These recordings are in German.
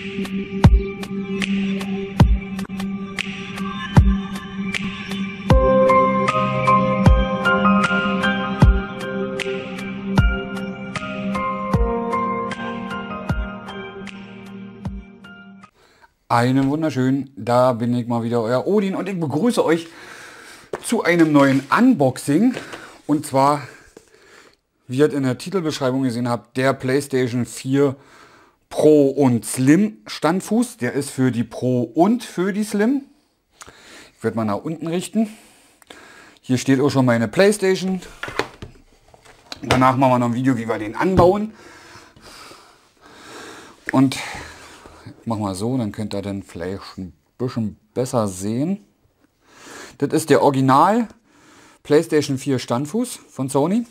Einen wunderschönen, da bin ich mal wieder, euer Odin, und ich begrüße euch zu einem neuen Unboxing. Und zwar, wie ihr in der Titelbeschreibung gesehen habt, der PlayStation 4 Pro und Slim Standfuß. Der ist für die Pro und für die Slim. Ich werde mal nach unten richten. Hier steht auch schon meine PlayStation. Danach machen wir noch ein Video, wie wir den anbauen. Und ich mach mal so, dann könnt ihr dann vielleicht ein bisschen besser sehen. Das ist der Original PlayStation 4 Standfuß von Sony.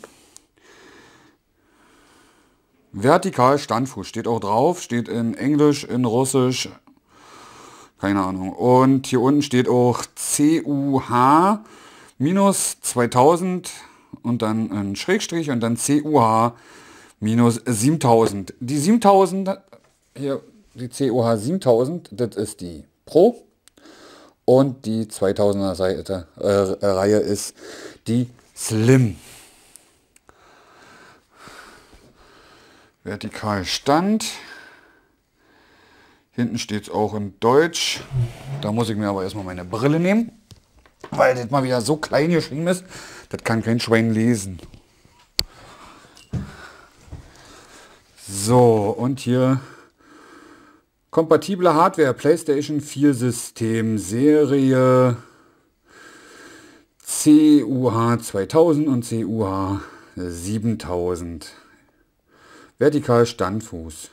Vertikal Standfuß, steht auch drauf, steht in Englisch, in Russisch, keine Ahnung. Und hier unten steht auch CUH minus 2000 und dann ein Schrägstrich und dann CUH minus 7000. Die 7000, hier die CUH 7000, das ist die Pro. Und die 2000er Reihe ist die Slim. Vertikal Stand. Hinten steht es auch in Deutsch. Da muss ich mir aber erstmal meine Brille nehmen, weil das mal wieder so klein geschrieben ist. Das kann kein Schwein lesen. So, und hier kompatible Hardware, PlayStation 4 System, Serie CUH 2000 und CUH 7000. Vertikal Standfuß.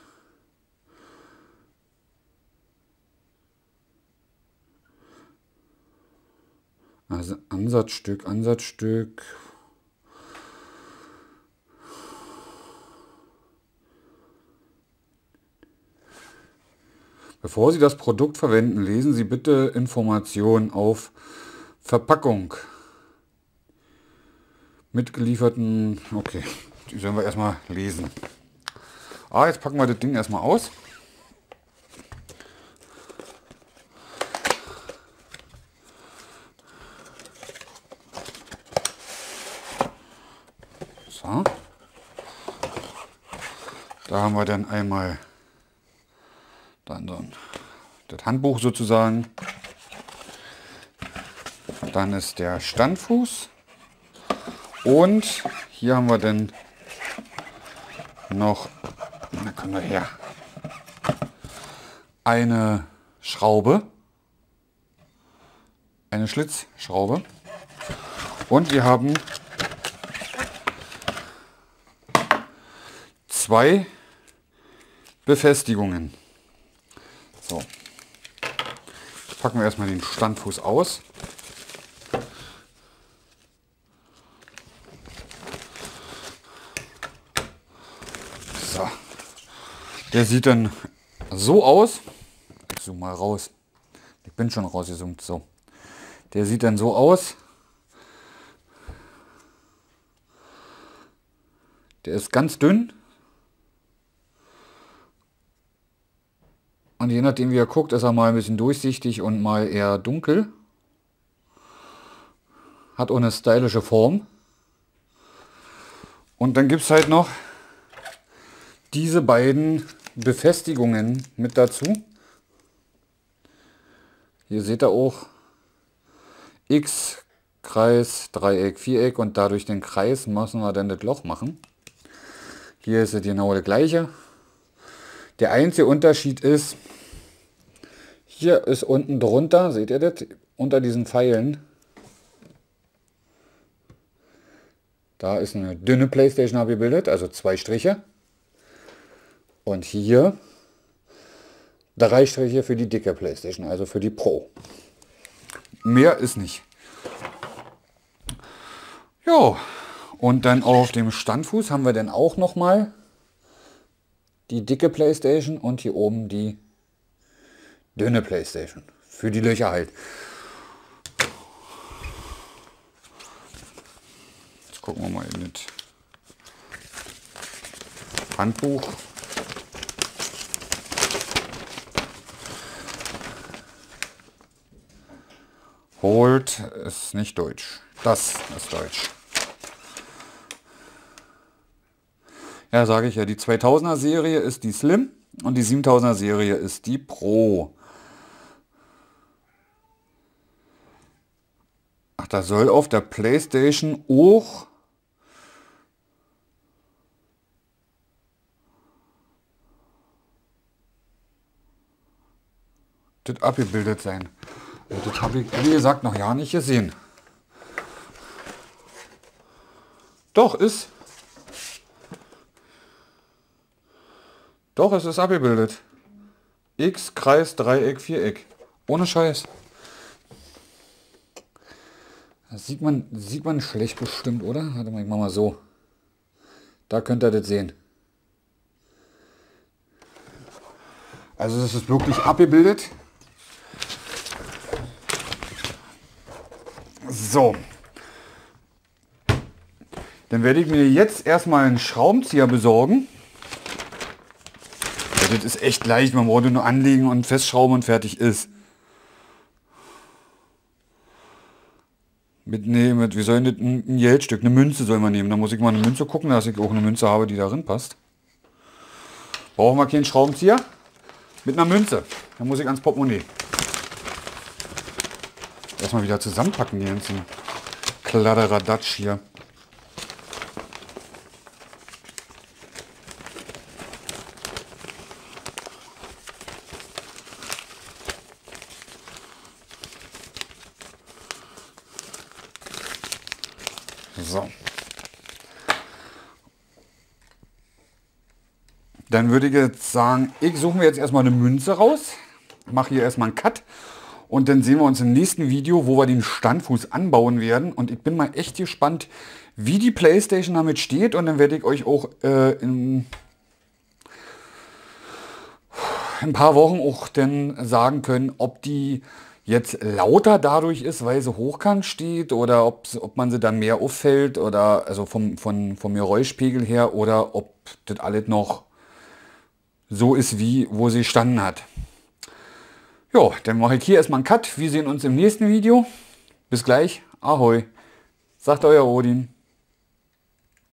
Also Ansatzstück. Bevor Sie das Produkt verwenden, lesen Sie bitte Informationen auf Verpackung. Mitgelieferten, okay, die sollen wir erstmal lesen. Jetzt packen wir das Ding erstmal aus. So. Da haben wir dann einmal das Handbuch sozusagen. Dann ist der Standfuß. Und hier haben wir dann noch, da kommen wir her, eine Schraube, eine Schlitzschraube. Und wir haben zwei Befestigungen. So, jetzt packen wir erstmal den Standfuß aus. So, der sieht dann so aus. Ich zoome mal raus. Ich bin schon rausgezoomt. So, der sieht dann so aus. Der ist ganz dünn. Und je nachdem wie er guckt, ist er mal ein bisschen durchsichtig und mal eher dunkel. Hat auch eine stylische Form. Und dann gibt es halt noch diese beiden Befestigungen mit dazu. Hier seht ihr auch X, Kreis, Dreieck, Viereck, und dadurch den Kreis müssen wir dann das Loch machen. Hier ist es genau das gleiche. Der einzige Unterschied ist, hier ist unten drunter, seht ihr das, unter diesen Pfeilen, da ist eine dünne PlayStation abgebildet, also 2 Striche. Und hier 3 Striche für die dicke PlayStation, also für die Pro. Mehr ist nicht. Jo, und dann auf dem Standfuß haben wir dann auch nochmal die dicke PlayStation und hier oben die dünne PlayStation. Für die Löcher halt. Jetzt gucken wir mal in das Handbuch. Holt ist nicht deutsch. Das ist deutsch. Ja, sage ich ja, die 2000er Serie ist die Slim und die 7000er Serie ist die Pro. Ach, da soll auf der PlayStation auch das abgebildet sein. Das habe ich, wie gesagt, noch ja nicht gesehen. Doch, ist. Doch, es ist abgebildet. X, Kreis, Dreieck, Viereck. Ohne Scheiß. Das sieht man schlecht bestimmt, oder? Warte mal, ich mach mal so. Da könnt ihr das sehen. Also es ist wirklich abgebildet. So. Dann werde ich mir jetzt erstmal einen Schraubenzieher besorgen. Ja, das ist echt leicht, man braucht nur anlegen und festschrauben und fertig ist. Wir sollen das ein Geldstück, eine Münze soll man nehmen. Da muss ich mal eine Münze gucken, dass ich auch eine Münze habe, die darin passt. Brauchen wir keinen Schraubenzieher? Mit einer Münze. Dann muss ich ans Portemonnaie. Erstmal wieder zusammenpacken, die ganzen Kladderadatsch hier. So. Dann würde ich jetzt sagen, ich suche mir jetzt erstmal eine Münze raus, mache hier erstmal einen Cut und dann sehen wir uns im nächsten Video, wo wir den Standfuß anbauen werden. Und ich bin mal echt gespannt, wie die PlayStation damit steht, und dann werde ich euch auch in ein paar Wochen auch dann sagen können, ob die jetzt lauter dadurch ist, weil sie hochkant steht, oder ob man sie dann mehr auffällt, oder also vom Geräuschpegel her, oder ob das alles noch so ist, wie wo sie standen hat. Jo, dann mache ich hier erstmal einen Cut. Wir sehen uns im nächsten Video. Bis gleich. Ahoi. Sagt euer Odin.